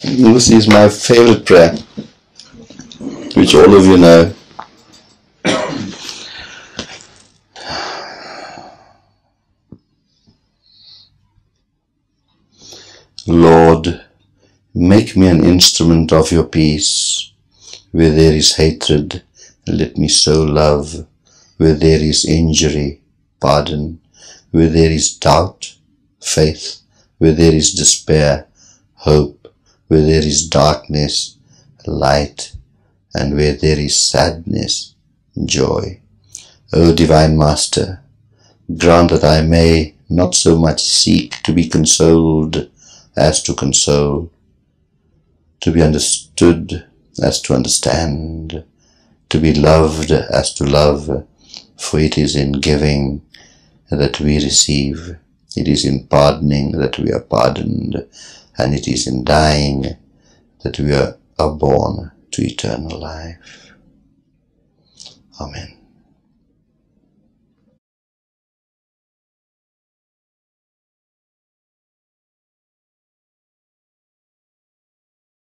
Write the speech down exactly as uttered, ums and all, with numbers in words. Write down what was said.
This is my favorite prayer, which all of you know. Lord, make me an instrument of your peace. Where there is hatred, let me sow love. Where there is injury, pardon. Where there is doubt, faith. Where there is despair, hope. Where there is darkness, light. And where there is sadness, joy. O Divine Master, grant that I may not so much seek to be consoled as to console, to be understood as to understand, to be loved as to love, for it is in giving that we receive, it is in pardoning that we are pardoned, and it is in dying that we are, are born to eternal life. Amen.